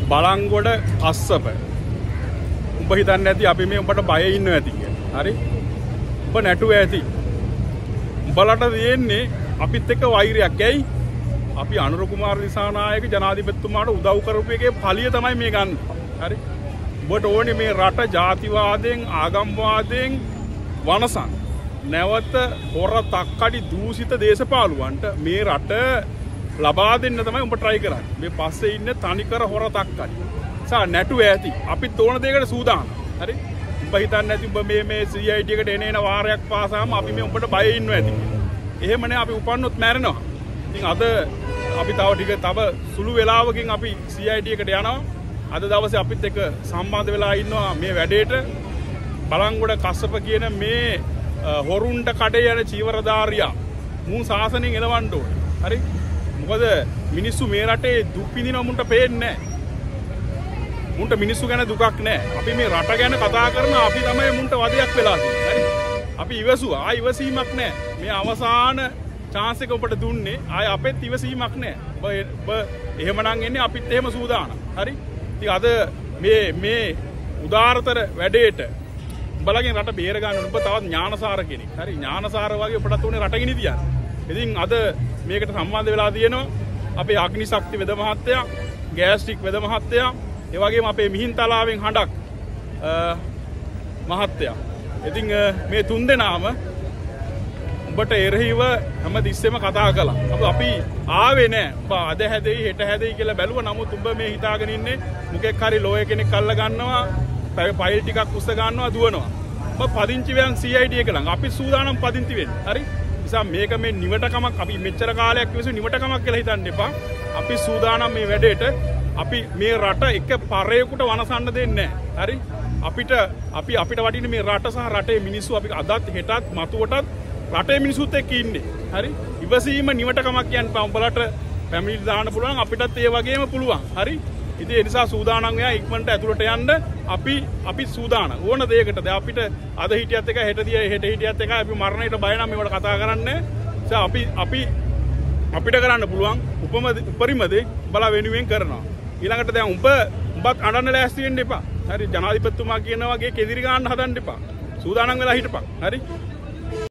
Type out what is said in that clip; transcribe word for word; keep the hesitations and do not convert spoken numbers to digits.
බලංගොඩ අස්සප. උඹ හිතන්නේ නැති අපි මේ උඹට බය ඉන්නවා ඇති කියලා. හරි? උඹ නැටුව ඇති. උඹලට තියෙන්නේ අපිත් එක්ක වෛරයක්. ඇයි? අපි අනුර කුමාර දිසානායක ජනාධිපතිතුමාට උදව් කරපු එකේ ඵලිය තමයි මේ ගන්න. හරි? උඹට ඕනේ මේ රට ජාතිවාදයෙන් ආගම්වාදයෙන් වනසන්. නැවත හොර තක්කඩි දූෂිත දේශපාලුවන්ට මේ රට ලබා දෙන්න තමයි උඹ try කරන්නේ. මේ පස්සේ ඉන්නේ තනිකර හොර තක්කඩි. සා නැටුව ඇති. අපි තෝරන දෙයකට සූදානම්. හරි? උඹ හිතන්නේ නැති උඹ මේ මේ C I D එකට එන එන වාරයක් පාසාම අපි මේ උඹට බය ඉන්නවා ඇති. එහෙමනේ අපි උපන්නොත් මැරෙනවා. ඉතින් අද අපි තව ටික තව සුළු වෙලාවකින් අපි C I D එකට යනවා. අද දවසේ අපිත් එක්ක සම්බන්ධ වෙලා ඉන්නවා මේ වැඩේට. බලංගොඩ කස්සප කියන මේ හොරුන්ට කඩේ යන චීවරධාරියා මූ සාසනෙන් එලවන්න ඕනේ. හරි? මොකද මිනිස්සු මේ රටේ දුක් විඳින මුන්ට පේන්නේ නැහැ. මුන්ට මිනිස්සු ගැන දුකක් නැහැ. අපි මේ රට ගැන කතා කරන අපි තමයි මුන්ට වදයක් වෙලා තියෙන්නේ. හරි? අපි ඉවසුවා. ආ ඉවසීමක් නැහැ. මේ අවසාන chance එක ඔබට දුන්නේ. ආය අපෙත් ඉවසීමක් නැහැ. ඔබ එහෙමනම් එන්නේ අපිත් එහෙම සූදානම්. හරි? ඉතින් අද මේ මේ උදාාරතර වැඩේට උඹලගෙන් රට බේර ගන්න උඹ තවත් ඥානසාර කෙනෙක්. හරි? ඥානසාර වගේ ඔබටත් උනේ රට ගෙනි තියන්න. ඉතින් අද මේකට සම්බන්ධ වෙලා තියෙනවා අපේ අග්නි ශක්ති වෙද මහත්තයා, ගෑස්ට්‍රික් වෙද මහත්තයා, ඒ වගේම අපේ මිහින්තලාවෙන් හඬක් මහත්තයා. ඉතින් මේ තුන් දෙනාම උඹට එරෙහිව හැම තිස්සෙම කතා කළා. අපි ආවේ නෑ. උඹ අද හැදෙයි හෙට හැදෙයි කියලා බැලුවා. නමුත් උඹ මේ හිතාගෙන ඉන්නේ මොකෙක් හරි ලෝය කෙනෙක් අල්ල ගන්නවා, ෆයිල් ටිකක් උස්ස ගන්නවා, දුවනවා. උඹ පදිංචි වෙන C I D එක ළඟ අපි සූදානම් පදිංචි වෙන්න. හරි? නිසා මේක මේ නිවටකමක් අපි මෙච්චර කාලයක් විසු නිවටකමක් කියලා හිතන්න එපා. අපි සූදානම් මේ වැඩේට. අපි මේ රට එක පරේකට වනසන්න දෙන්නේ නැහැ. හරි? අපිට අපි අපිට වටින මේ රට සහ රටේ මිනිස්සු අපි අදත් හෙටත් මතුවටත් රටේ මිනිස්සුත් එක්ක ඉන්නේ. හරි? ඉවසීම නිවටකමක් කියන්නේ උඹලට ෆැමිලි දාන්න පුළුවන් අපිටත් ඒ වගේම පුළුවන්. හරි? ඉතින් ඒ නිසා සූදානම් වෙලා ඉක්මනට ඇතුළට යන්න අපි අපි සූදානම්. ඕන දෙයකට දැන් අපිට අද හිටියත් එකයි හෙට දිය හෙට හිටියත් එකයි අපි මරණයට බය නම් මේවට කතා කරන්නේ. ඒ අපි අපි අපිට කරන්න පුළුවන් උපම උපරිම දේ බලා වෙනුවෙන් කරනවා. ඊළඟට දැන් උඹ උඹත් අඬන්න ලෑස්ති වෙන්න එපා. හරි? ජනාධිපතිතුමා කියන වගේ කෙදිරි ගන්න හදන්න එපා. සූදානම් වෙලා හිටපන්. හරි?